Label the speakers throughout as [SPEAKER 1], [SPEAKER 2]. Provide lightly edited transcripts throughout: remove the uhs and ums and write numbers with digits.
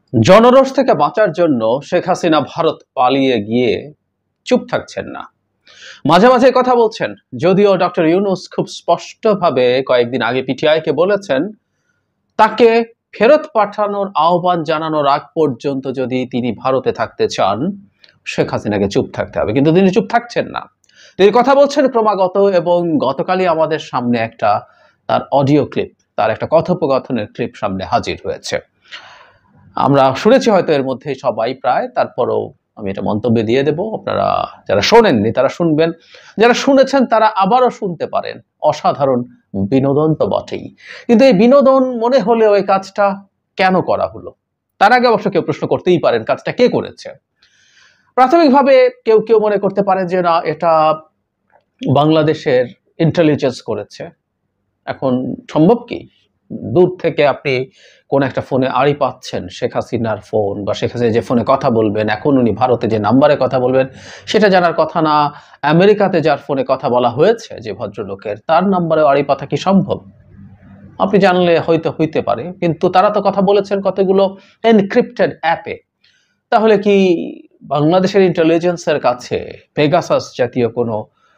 [SPEAKER 1] জনরোষ থেকে বাঁচার জন্য শেখ হাসিনা ভারত পালিয়ে গিয়ে চুপ থাকছেন না, মাঝে মাঝে কথা বলছেন। যদিও ডক্টর ইউনূস খুব স্পষ্টভাবে কয়েকদিন আগে পিটিআইকে বলেছেন তাকে ফেরত পাঠানোর আহ্বান জানানোর আগ পর্যন্ত যদি তিনি ভারতে থাকতে চান শেখ হাসিনাকে চুপ থাকতে হবে, কিন্তু তিনি চুপ থাকছেন না। তিনি কথা বলছেন ক্রমাগত, এবং গতকালই আমাদের সামনে একটা তার অডিও ক্লিপ, তার একটা কথোপকথনের ক্লিপ সামনে হাজির হয়েছে। আমরা শুনেছি হয়তো এর মধ্যে সবাই প্রায়, তারপরেও আমি এটা মন্তব্যে দিয়ে দেব। আপনারা যারা শোনেননি তারা শুনবেন, যারা শুনেছেন তারা আবারও শুনতে পারেন। অসাধারণ বিনোদন তো বটেই, কিন্তু এই বিনোদন মনে হলেও এই কাজটা কেন করা হলো? তার আগে অবশ্য কেউ প্রশ্ন করতেই পারেন কাজটা কে করেছে। প্রাথমিকভাবে কেউ কেউ মনে করতে পারেন যে না, এটা বাংলাদেশের ইন্টেলিজেন্স করেছে। এখন সম্ভব কি? দূর থেকে আপনি কোন একটা ফোনে আড়ি পাচ্ছেন শেখ হাসিনার ফোন, বা শেখ হাসিনা যে ফোনে কথা বলবেন, এখন উনি ভারতে যে নাম্বারে কথা বলবেন সেটা জানার কথা না। আমেরিকাতে যার ফোনে কথা বলা হয়েছে যে ভদ্রলোকের, তার নাম্বারে আড়ি পাতা কি সম্ভব? আপনি জানলে হয়তো হইতে পারে, কিন্তু তারা তো কথা বলেছেন কতগুলো এনক্রিপ্টেড অ্যাপে। তাহলে কি বাংলাদেশের ইন্টেলিজেন্সের কাছে পেগাসাস জাতীয় কোনো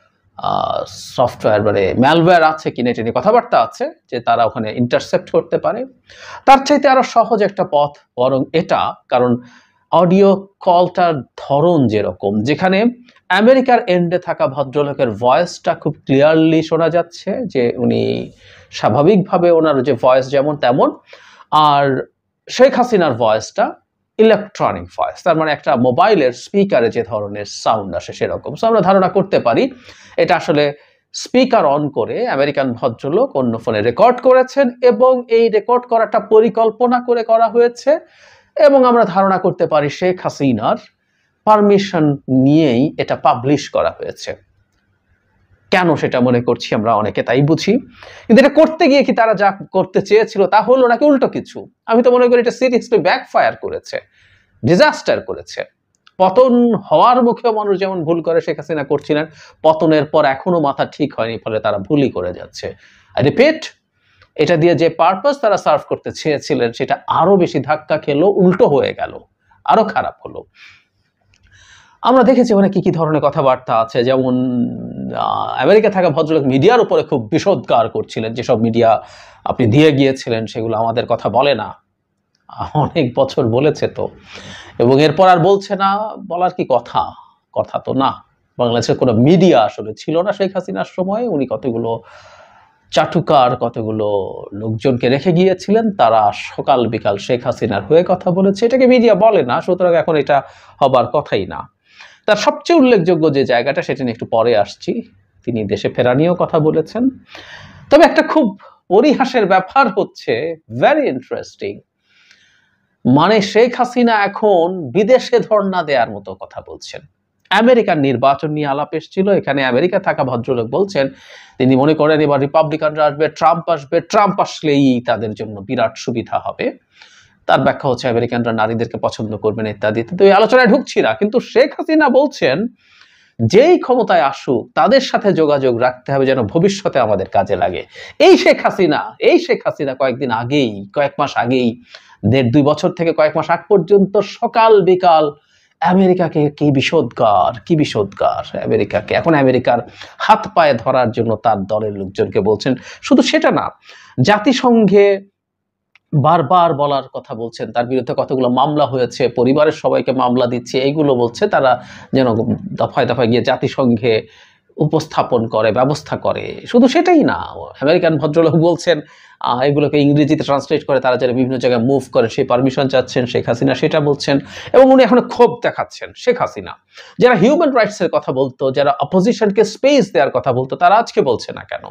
[SPEAKER 1] সফটওয়্যার, মানে ম্যালওয়্যার আছে কিনা এটা নিয়ে কথাবার্তা আছে, যে তারা ওখানে ইন্টারসেপ্ট করতে পারে? তার চাইতে আরো সহজ একটা পথ বরং এটা, কারণ অডিও কলটার ধরন যেরকম, যেখানে আমেরিকার এন্ডে থাকা ভদ্রলোকের ভয়েসটা খুব ক্লিয়ারলি শোনা যাচ্ছে, যে উনি স্বাভাবিকভাবে ওনার যে ভয়েস যেমন তেমন, আর শেখ হাসিনার ভয়েসটা ইলেকট্রনিক ভয়েস, তার মানে একটা মোবাইলের স্পিকারে যে ধরনের সাউন্ড আসে সেরকম। সো আমরা ধারণা করতে পারি এটা আসলে স্পিকার অন করে আমেরিকান ভদ্রলোক অন্য ফোনে রেকর্ড করেছেন, এবং এই রেকর্ড করাটা পরিকল্পনা করে করা হয়েছে, এবং আমরা ধারণা করতে পারি শেখ হাসিনার পারমিশন নিয়েই এটা পাবলিশ করা হয়েছে। কেন সেটা মনে করছি আমরা অনেকে, তাই বুঝি। কিন্তু এটা করতে গিয়ে কি তারা যা করতে চেয়েছিল তা হলো নাকি উল্টো কিছু? আমি তো মনে করি এটা সিরিয়াসলি ব্যাকফায়ার করেছে, ডিজাস্টার করেছে। পতন হওয়ার মুখেও মানুষ যেমন ভুল করে শেখ হাসিনা করছিলেন, পতনের পর এখনো মাথা ঠিক হয়নি, ফলে তারা ভুলই করে যাচ্ছে। আই রিপিট, এটা দিয়ে যে পারপাস তারা সার্ভ করতে চেয়েছিলেন সেটা আরো বেশি ধাক্কা খেলো, উল্টো হয়ে গেল, আরো খারাপ হলো। আমরা দেখেছি অনেক কি ধরনের কথাবার্তা আছে, যেমন আমেরিকা থাকা ভদ্রলোক মিডিয়ার উপরে খুব বিষোদ্গার করছিলেন, যেসব মিডিয়া আপনি দিয়ে গিয়েছিলেন সেগুলো আমাদের কথা বলে না, অনেক বছর বলেছে তো, এবং এরপর আর বলছে না। বলার কি কথা? কথা তো না। বাংলাদেশের কোনো মিডিয়া আসলে ছিল না শেখ হাসিনার সময়। উনি কতগুলো চাটুকার, কতগুলো লোকজনকে রেখে গিয়েছিলেন, তারা সকাল বিকাল শেখ হাসিনার হয়ে কথা বলেছে। এটাকে মিডিয়া বলে না, সুতরাং এখন এটা হবার কথাই না। তার সবচেয়ে উল্লেখযোগ্য যে জায়গাটা, সেটা নিয়ে একটু পরে আসছি, তিনি দেশে ফেরা নিয়েও কথা বলেছেন। তবে একটা খুব পরিহাসের ব্যাপার হচ্ছে, ভেরি ইন্টারেস্টিং, মানে শেখ হাসিনা এখন বিদেশে ধর্ণা দেওয়ার মতো কথা বলছেন। আমেরিকার নির্বাচন নিয়ে আলাপ এসেছিল, এখানে আমেরিকা থাকা ভদ্রলোক বলছেন তিনি মনে করেন এবার রিপাবলিকানরা আসবে, ট্রাম্প আসবে, ট্রাম্প আসলেই তাদের জন্য বিরাট সুবিধা হবে। তার ব্যাখ্যা হচ্ছে আমেরিকানরা নারীদেরকে পছন্দ করবেন ইত্যাদি। তো এই আলোচনায় ঢুকছি না, কিন্তু শেখ হাসিনা বলছেন যেই ক্ষমতায় আসুক তাদের সাথে যোগাযোগ রাখতে হবে যেন ভবিষ্যতে আমাদের কাজে লাগে। এই শেখ হাসিনা কয়েকদিন আগেই, কয়েক মাস আগেই, 1.5-2 বছর থেকে কয়েক মাস আগ পর্যন্ত সকাল বিকাল আমেরিকাকে কি বিষোদ্গার আমেরিকাকে। এখন আমেরিকার হাত পায়ে ধরার জন্য তার দলের লোকজনকে বলছেন। শুধু সেটা না, জাতিসংঘে বারবার বলার কথা বলছেন, তার বিরুদ্ধে কতগুলো মামলা হয়েছে, পরিবারের সবাইকে মামলা দিচ্ছে, এইগুলো বলছে তারা যেন দফায় দফায় গিয়ে জাতিসংঘে উপস্থাপন করে, ব্যবস্থা করে। শুধু সেটাই না, আমেরিকান ভদ্রলোক বলছেন এগুলোকে ইংরেজিতে ট্রান্সলেট করে তারা যারা বিভিন্ন জায়গায় মুভ করে সেই পারমিশন চাচ্ছেন শেখ হাসিনা, সেটা বলছেন। এবং উনি এখন ক্ষোভ দেখাচ্ছেন শেখ হাসিনা। যারা হিউম্যান রাইটসের কথা বলতো, যারা অপোজিশনকে স্পেস দেওয়ার কথা বলতো, তারা আজকে বলছে না কেন?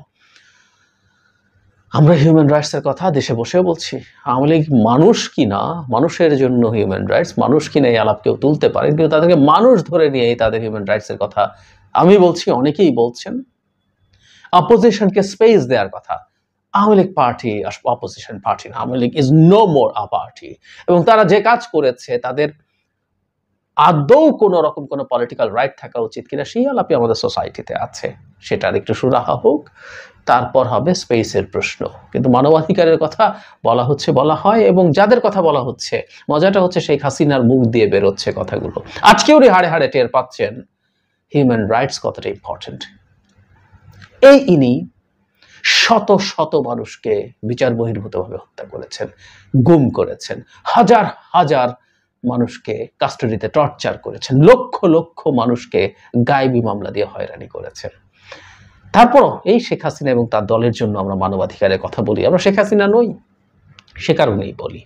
[SPEAKER 1] আমরা হিউম্যান রাইটসের কথা দেশে বসেও বলছি। আওয়ামী লীগ মানুষ কিনা, মানুষের জন্য হিউম্যান রাইটস, মানুষ কিনা এই আলাপ কেউ তুলতে পারে, কিন্তু তাদেরকে মানুষ ধরে নিয়েই তাদের হিউম্যান রাইটসের কথা আমি বলছি, অনেকেই বলছেন। অপোজিশনকে স্পেস দেওয়ার কথা। Awami League party opposition party না, Awami League is no more a party. এবং তারা যে কাজ করেছে তাদের আদৌ কোনো রকম কোনো পলিটিক্যাল রাইট থাকা উচিত কিনা সেই আলাপই আমাদের সোসাইটিতে আছে। সেটার একটু সুরাহা হোক, তারপর হবে স্পেসের প্রশ্ন। কিন্তু মানবাধিকারের কথা বলা হচ্ছে, বলা হয়, এবং যাদের কথা বলা হচ্ছে, মজাটা হচ্ছে শেখ হাসিনার মুখ দিয়ে বেরোচ্ছে কথাগুলো। আজকেও হাড়ে হাড়ে টের পাচ্ছেন হিউম্যান রাইটস কতটা ইম্পর্টেন্ট। ইনি শত শত মানুষকে বিচার বহির্ভূতভাবে হত্যা করেছেন, গুম করেছেন, হাজার হাজার মানুষকে কাস্টডিতে টর্চার করেছেন, লক্ষ লক্ষ মানুষকে গায়েবী মামলা দিয়ে হয়রানি করেছেন। তারপরও এই শেখ হাসিনা এবং তার দলের জন্য আমরা মানবাধিকারের কথা বলি। আমরা শেখ হাসিনা নই, সে কারণেই বলি।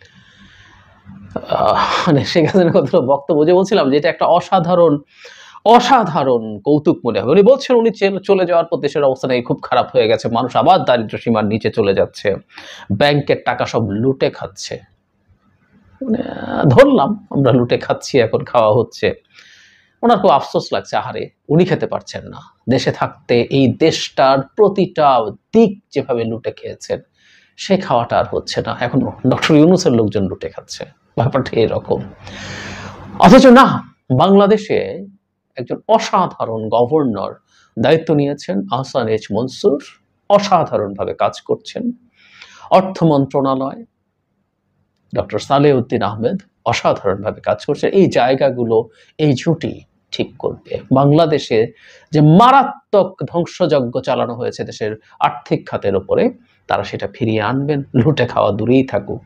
[SPEAKER 1] মানে শেখ হাসিনার কথা বক্তব্য যে বলছিলাম যে এটা একটা অসাধারণ অসাধারণ কৌতুক মনে হবে। উনি বলছেন উনি চলে যাওয়ার পর দেশের অবস্থা নাকি খুব খারাপ হয়ে গেছে, মানুষ আবার দারিদ্র সীমার নিচে চলে যাচ্ছে, ব্যাংকের টাকা সব লুটে খাচ্ছে। মানে ধরলাম আমরা লুটে খাচ্ছি, এখন খাওয়া হচ্ছে। ওনার খুব আফসোস লাগছে, আহারে উনি খেতে পারছেন না, দেশে থাকতে এই দেশটার প্রতিটা দিক যেভাবে লুটে খেয়েছেন সে খাওয়াটা আর হচ্ছে না, এখন ডক্টর ইউনূসের লোকজন লুটে খাচ্ছে। ব্যাপারটা এরকম। অথচ না, বাংলাদেশে একজন অসাধারণ গভর্নর দায়িত্ব নিয়েছেন, আহসান এইচ মনসুর, অসাধারণভাবে কাজ করছেন। অর্থ মন্ত্রণালয় ডক্টর সালেউদ্দিন আহমেদ অসাধারণভাবে কাজ করছে। এই জায়গাগুলো এই জুটি ঠিক করবে। বাংলাদেশে যে মারাত্মক ধ্বংসযজ্ঞ চালানো হয়েছে দেশের আর্থিক খাতের উপরে, তারা সেটা ফিরিয়ে আনবেন, লুটে খাওয়া দূরেই থাকুক।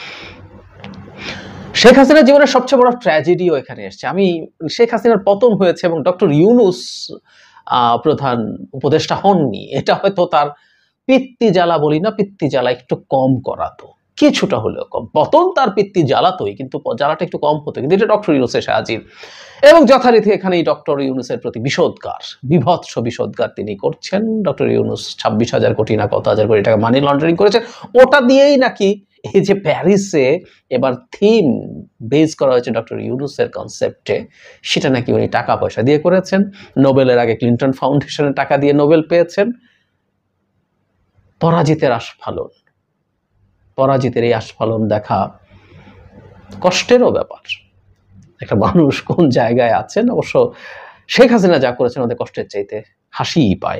[SPEAKER 1] শেখ হাসিনার জীবনের সবচেয়ে বড় ট্র্যাজেডিও এখানে এসছে। আমি শেখ হাসিনার পতন হয়েছে এবং ডক্টর ইউনূস প্রধান উপদেষ্টা হননি, এটা হয়তো তার পিত্তি জ্বালা বলি না, পিত্তি জ্বালা একটু কম করাতো, কিছুটা হলেও কম। পতন তার পিত্তি জ্বালাতোই, কিন্তু জ্বালাটা একটু কম হতো। কিন্তু এটা ডক্টর ইউনূস এসে হাজির, এবং যথারীতি এখানে ডক্টর ইউনূসের প্রতি বিষোদগার, বিভৎস বিষোদগার তিনি করছেন। ডক্টর ইউনূস 26,000 কোটি না কত হাজার কোটি টাকা মানি লন্ডারিং করেছেন, ওটা দিয়েই নাকি এই যে প্যারিসে এবার থিম বেস করা হয়েছে ডক্টর ইউনূসের কনসেপ্টে, সেটা নাকি উনি টাকা পয়সা দিয়ে করেছেন। নোবেলের আগে ক্লিন্টন ফাউন্ডেশনের টাকা দিয়ে নোবেল পেয়েছেন। পরাজিতের আস্ফালন, পরাজিতের এই আস্ফালন দেখা কষ্টেরও ব্যাপার। একটা মানুষ কোন জায়গায় আছেন, অবশ্য শেখ হাসিনা যা করেছেন ওদের কষ্টের চাইতে হাসিই পায়।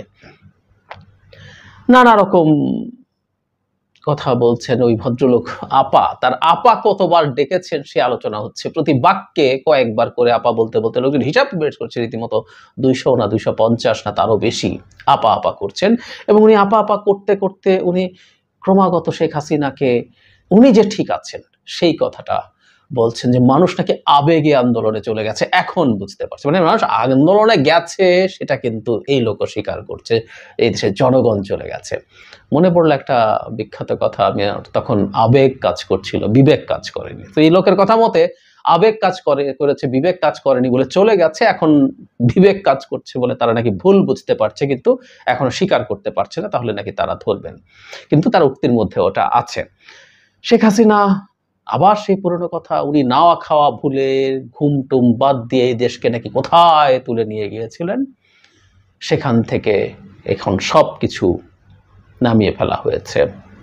[SPEAKER 1] নানা রকম কথা বলছেন ওই ভদ্রলোক। আপা, তার আপা কতবার ডেকেছেন সে আলোচনা হচ্ছে, প্রতি বাক্যে কয়েকবার করে আপা বলতে বলতে লোকজন হিসাব বের করছে রীতিমতো 200 না 250 না তারও বেশি আপা আপা করছেন। এবং উনি আপা আপা করতে করতে উনি ক্রমাগত শেখ হাসিনাকে, উনি যে ঠিক আছেন সেই কথাটা বলছেন, যে মানুষ নাকি আবেগে আন্দোলনে চলে গেছে, এখন বুঝতে পারছে। মানে মানুষ আন্দোলনে গেছে সেটা কিন্তু এই লোক স্বীকার করছে, এই দেশের জনগণ চলে গেছে। মনে পড়লো একটা বিখ্যাত কথা, আমি তখন আবেগ কাজ করছিল, বিবেক কাজ করেনি। তো এই লোকের কথা মতে আবেগ কাজ করেছে, বিবেক কাজ করেনি বলে চলে গেছে, এখন বিবেক কাজ করছে বলে তারা নাকি ভুল বুঝতে পারছে, কিন্তু এখনো স্বীকার করতে পারছে না, তাহলে নাকি তারা ধরবেন। কিন্তু তার উক্তির মধ্যে ওটা আছে। শেখ হাসিনা আবার সেই পুরনো কথা, উনি নাওয়া খাওয়া ভুলে ঘুম টুম বাদ দিয়ে এই দেশকে নাকি কোথায় তুলে নিয়ে গিয়েছিলেন, সেখান থেকে এখন সব কিছু নামিয়ে ফেলা হয়েছে।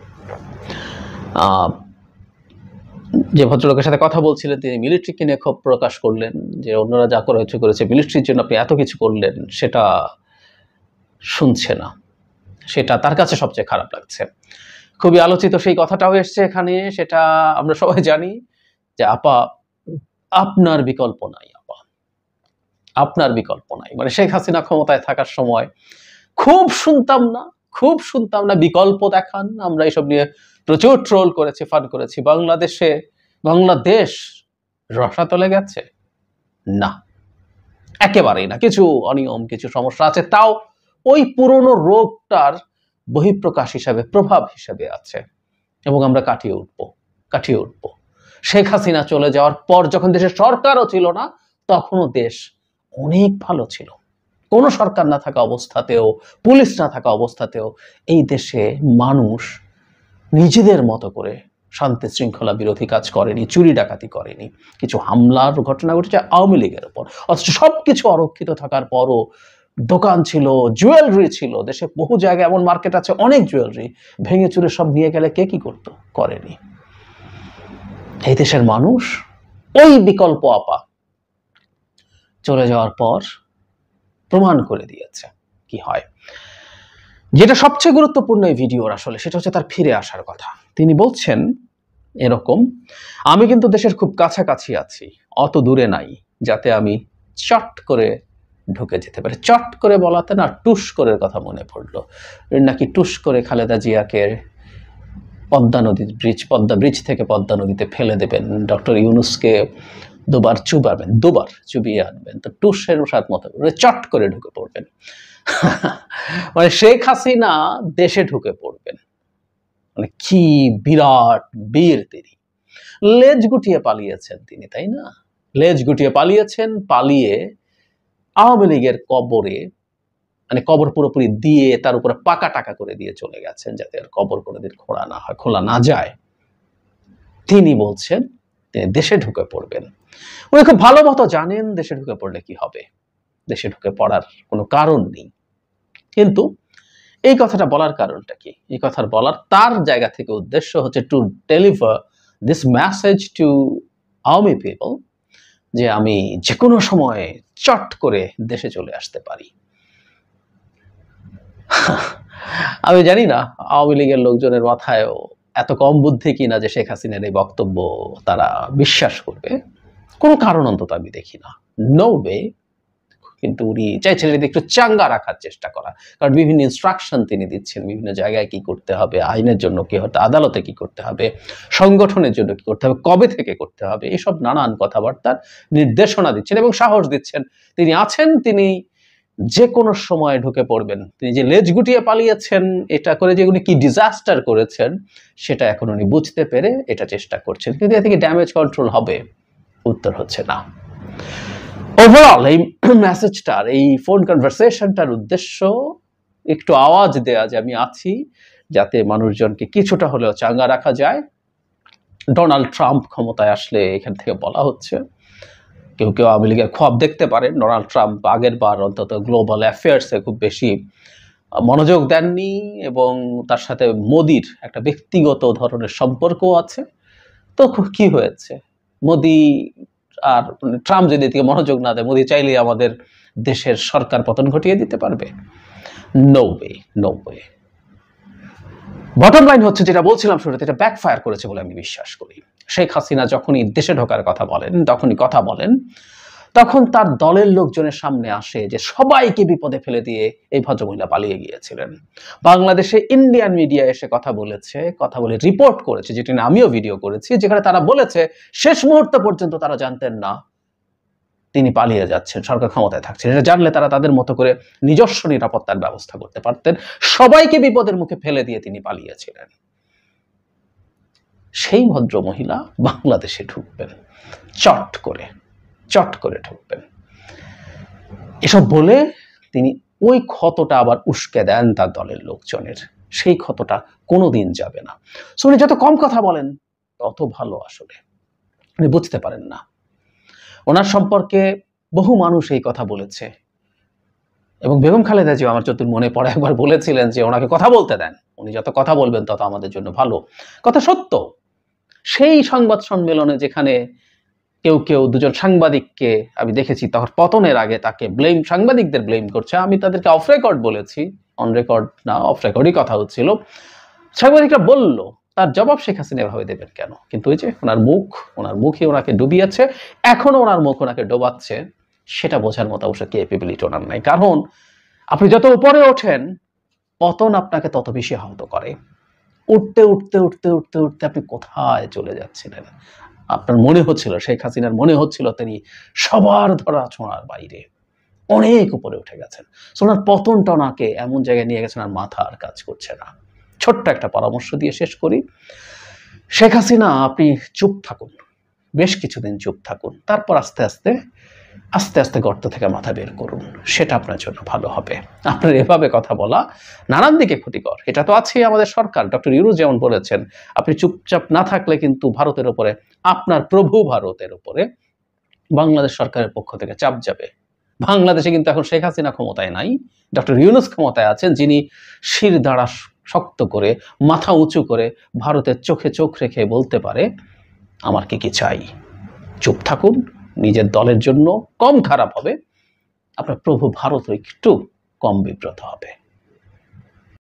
[SPEAKER 1] যে ভদ্রলোকের সাথে কথা বলছিলেন তিনি মিলিটারিকে নিয়ে ক্ষোভ প্রকাশ করলেন, যে অন্যরা যা করেছে মিলিটারির জন্য আপনি এত কিছু করলেন, সেটা শুনছে না, সেটা তার কাছে সবচেয়ে খারাপ লাগছে। খুবই আলোচিত সেই কথাটাও এসছে এখানে, সেটা আমরা সবাই জানি যে আপা আপনার বিকল্প নাই, আপা আপনার বিকল্প নাই। মানে শেখ হাসিনা ক্ষমতায় থাকার সময় খুব শুনতাম না বিকল্প দেখান। আমরা এসব নিয়ে প্রচুর ট্রোল করেছি, ফান করেছি। বাংলাদেশ রসাতলে গেছে না, একেবারেই না। কিছু অনিয়ম, কিছু সমস্যা আছে, তাও ওই পুরনো রোগটার বহিঃপ্রকাশ হিসাবে, প্রভাব হিসাবে আছে, এবং আমরা কাটিয়ে উঠবো। শেখ হাসিনা চলে যাওয়ার পর যখন দেশের সরকারও ছিল না, তখনও দেশ অনেক ভালো ছিল। কোনো সরকার না থাকা অবস্থাতেও, পুলিশ না থাকা অবস্থাতেও এই দেশে মানুষ নিজেদের মতো করে শান্তি শৃঙ্খলা বিরোধী কাজ করেনি, চুরি ডাকাতি করেনি। কিছু হামলার ঘটনা ঘটেছে আওয়ামী লীগের উপর, অথচ সবকিছু অরক্ষিত থাকার পরও দোকান ছিল, জুয়েলারি ছিল, দেশে বহু জায়গায় এমন মার্কেট আছে, অনেক জুয়েলারি ভেঙে চুরে সব নিয়ে গেলে কে কি করতো? করেনি। এই দেশের মানুষ ওই বিকল্প আপা চলে যাওয়ার পর প্রমাণ করে দিয়েছে কি হয়। যেটা সবচেয়ে গুরুত্বপূর্ণ এই ভিডিওর আসলে সেটা হচ্ছে তার ফিরে আসার কথা। তিনি বলছেন এরকম, আমি কিন্তু দেশের খুব কাছাকাছি আছি, অত দূরে নাই, যাতে আমি চট করে ঢুকে যেতে পারি। চট করে বলাতে না টুস করে কথা মনে পড়লো, নাকি টুস করে খালেদা জিয়াকে পদ্মা ব্রিজ থেকে পদ্মা নদীতে ফেলে দেবেন, ডক্টর ইউনূসকে দুবার চুবিয়ে আনবেন, তো টুসের সাথ মতো চট করে ঢুকে পড়বেন। মানে শেখ হাসিনা দেশে ঢুকে পড়বেন, মানে কি বিরাট বীর তিনি। লেজ গুটিয়ে পালিয়েছেন তিনি, তাই না? লেজ গুটিয়ে পালিয়েছেন, পালিয়ে আওয়ামী লীগের কবরে, মানে কবর পুরোপুরি দিয়ে তার উপরে পাকা টাকা করে দিয়ে চলে গেছেন, যাতে আর কবর কোনোদিন খোলা না যায়। তিনি বলছেন তিনি দেশে ঢুকে পড়বেন। উনি খুব ভালো মতো জানেন দেশে ঢুকে পড়লে কি হবে, দেশে ঢুকে পড়ার কোনো কারণ নেই। কিন্তু এই কথাটা বলার কারণটা কি? এই কথার বলার তার জায়গা থেকে উদ্দেশ্য হচ্ছে to deliver this message to Awami people, যে আমি যে কোনো সময় চট করে দেশে চলে আসতে পারি। আমি জানি না আওয়ামী লীগের লোকজনের মাথায়ও এত কম বুদ্ধি কিনা যে শেখ হাসিনার এই বক্তব্য তারা বিশ্বাস করবে। কোনো কারণ অন্তত আমি দেখি না, নো ওয়ে। কিন্তু উনি চাইছেন এটা একটু চাঙ্গা রাখার চেষ্টা করা, কারণ বিভিন্ন ইনস্ট্রাকশন তিনি দিচ্ছেন, বিভিন্ন জায়গায় কি করতে হবে, আইনের জন্য কি হতে, আদালতে কি করতে হবে, সংগঠনের জন্য কি করতে হবে, কবে থেকে করতে হবে, এসব নানান কথাবার্তার নির্দেশনা দিচ্ছেন এবং সাহস দিচ্ছেন। তিনি আছেন, তিনি যে কোনো সময় ঢুকে পড়বেন। তিনি যে লেজ গুটিয়ে পালিয়েছেন, এটা করে যে উনি কি ডিজাস্টার করেছেন সেটা এখন উনি বুঝতে পেরে এটা চেষ্টা করছেন, কিন্তু এ থেকে ড্যামেজ কন্ট্রোল হবে? উত্তর হচ্ছে না। ওভারঅল এই মেসেজটার, এই ফোন কনভারসেশনটার উদ্দেশ্য একটু আওয়াজ দেয়া যে আমি আছি, যাতে মানুষজনকে কিছুটা হলেও চাঙ্গা রাখা যায়। ডোনাল্ড ট্রাম্প ক্ষমতায় আসলে এখান থেকে বলা হচ্ছে, কেউ কেউ আওয়ামী লীগের খোয়াব দেখতে পারেন, ডোনাল্ড ট্রাম্প আগের বার অন্তত গ্লোবাল অ্যাফেয়ার্সে খুব বেশি মনোযোগ দেননি, এবং তার সাথে মোদির একটা ব্যক্তিগত ধরনের সম্পর্কও আছে। তো কি হয়েছে, মোদি আর ট্রাম্প যদি এদিকে মনোযোগ না দেয়, মোদি চাইলেই আমাদের দেশের সরকার পতন ঘটিয়ে দিতে পারবে? No way, no way. Bottom line হচ্ছে, যেটা বলছিলাম শুরুতে, এটা ব্যাকফায়ার করেছে বলে আমি বিশ্বাস করি। শেখ হাসিনা যখনই দেশে ঢোকার কথা বলেন, তখন তার দলের লোকজনের সামনে আসে যে সবাইকে বিপদে ফেলে দিয়ে এই ভদ্রমহিলা পালিয়ে গিয়েছিলেন। বাংলাদেশে ইন্ডিয়ান মিডিয়া এসে কথা বলে রিপোর্ট করেছে, যেটা আমিও ভিডিও করেছি, যেখানে তারা বলেছে শেষ মুহূর্ত পর্যন্ত তারা জানতেন না তিনি পালিয়ে যাচ্ছেন, সরকার ক্ষমতায় থাকছেন। এটা জানলে তারা তাদের মতো করে নিজস্ব নিরাপত্তার ব্যবস্থা করতে পারতেন। সবাইকে বিপদের মুখে ফেলে দিয়ে তিনি পালিয়েছিলেন। সেই ভদ্র মহিলা বাংলাদেশে ঢুকবেন, চট করে ঢুকবেন, এসব বলে তিনি ওই ক্ষতটা আবার উস্কে দেন তার দলের লোকজনের। সেই ক্ষতটা কোনোদিন যাবে না। সো উনি যত কম কথা বলেন তত ভালো। আসলে উনি বুঝতে পারেন না, ওনার সম্পর্কে বহু মানুষ এই কথা বলেছে, এবং বেগম খালেদা জিয়া আমার যতদূর মনে পড়ে একবার বলেছিলেন যে ওনাকে কথা বলতে দেন, উনি যত কথা বলবেন তত আমাদের জন্য ভালো। কথা সত্য। সেই সংবাদ সম্মেলনে যেখানে কেউ দুজন সাংবাদিককে আমি দেখেছি, তখন পতনের আগে তাকে সাংবাদিকদের ব্লেম করছে, আমি তাদেরকে অফ রেকর্ড বলেছি, অন রেকর্ড না, অফ রেকর্ডই কথা হচ্ছিল। সাংবাদিকরা বলল তার জবাব শেখ হাসিনা এভাবে দেবেন কেন? কিন্তু ওই যে ওনার মুখই ওনাকে ডুবিয়েছে, এখনো ওনার মুখ ওনাকে ডোবাচ্ছে। সেটা বোঝার মতো অবশ্য ক্যাপাবিলিটি ওনার নাই, কারণ আপনি যত উপরে ওঠেন পতন আপনাকে তত বেশি আহত করে। উঠতে আপনি কোথায় চলে যাচ্ছিলেন? আপনার মনে হচ্ছিল, শেখ হাসিনার মনে হচ্ছিল তিনি সবার ধরা ছোঁয়ার বাইরে অনেক উপরে উঠে গেছেন। ওনার পতনটা ওনাকে এমন জায়গায় নিয়ে গেছেন আর মাথা আর কাজ করছে না। ছোট্ট একটা পরামর্শ দিয়ে শেষ করি, শেখ হাসিনা আপনি চুপ থাকুন, বেশ কিছুদিন চুপ থাকুন, তারপর আস্তে আস্তে গর্ত থেকে মাথা বের করুন, সেটা আপনার জন্য ভালো হবে। আপনার এভাবে কথা বলা নানান দিকে ক্ষতিকর। এটা তো আছে আমাদের সরকার, ডক্টর ইউনূস যেমন বলেছেন, আপনি চুপচাপ না থাকলে কিন্তু ভারতের উপরে, আপনার প্রভু ভারতের উপরে বাংলাদেশ সরকারের পক্ষ থেকে চাপ যাবে। বাংলাদেশে কিন্তু এখন শেখ হাসিনা ক্ষমতায় নাই, ডক্টর ইউনূস ক্ষমতায় আছেন, যিনি শির দাঁড়া শক্ত করে, মাথা উঁচু করে ভারতের চোখে চোখ রেখে বলতে পারে আমার কি চাই। চুপ থাকুন, নিজের দলের জন্য কম খারাপ হবে, আপনার প্রভু ভারত একটু কম বিব্রত হবে।